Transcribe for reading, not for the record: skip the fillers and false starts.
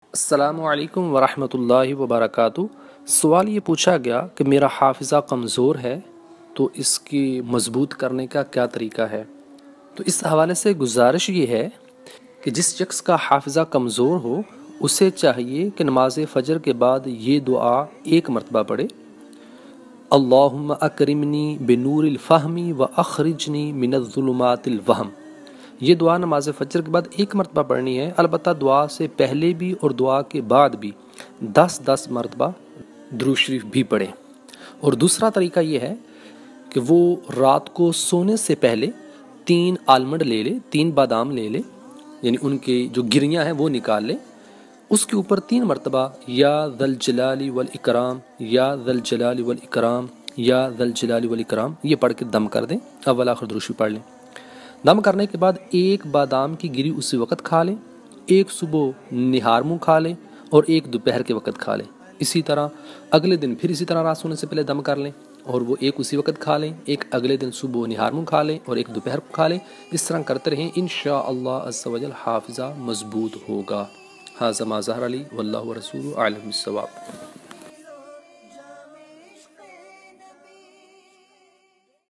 السلام علیکم ورحمۃ اللہ وبرکاتہ۔ سوال یہ پوچھا گیا کہ میرا حافظہ کمزور ہے تو اس کی مضبوط کرنے کا کیا طریقہ ہے۔ تو اس حوالے سے گزارش یہ ہے کہ جس شخص کا حافظہ کمزور ہو اسے چاہیے کہ نماز فجر کے بعد یہ دعا ایک مرتبہ پڑھے: اللہم اکرمنی بنور الفہم و اخرجنی من الظلمات الوہم۔ یہ دعا نماز فجر کے بعد ایک مرتبہ پڑھنی ہے، البتہ دعا سے پہلے بھی اور دعا کے بعد بھی 10 مرتبہ درود شریف بھی پڑھیں۔ اور دوسرا طریقہ یہ ہے کہ وہ رات کو سونے سے پہلے 3 آلمنڈ لے لے، 3 بادام لے لے، یعنی ان کے جو گریاں ہیں وہ نکال لے، اس کے اوپر 3 مرتبہ یا ذا الجلال والاکرام، یا ذا الجلال والاکرام، یا ذا الجلال والاکرام یہ پڑھ کے دم کر دیں، اول آخر درود شریف پڑھ لیں۔ دم کرنے کے بعد ایک بادام کی گری اسی وقت کھا لیں، ایک صبح نہار منہ کھا لیں اور ایک دوپہر کے وقت کھا لیں۔ اسی طرح اگلے دن پھر اسی طرح رات سونے سے پہلے دم کر لیں اور وہ ایک اسی وقت کھا لیں، ایک اگلے دن صبح نہار منہ کھا لیں اور ایک دوپہر کو کھا لیں۔ اس طرح کرتے رہیں، انشاءاللہ عز و جل حافظہ مضبوط ہوگا۔ ھذا ما ظہر لی واللہ ورسولہ اعلم بالصواب۔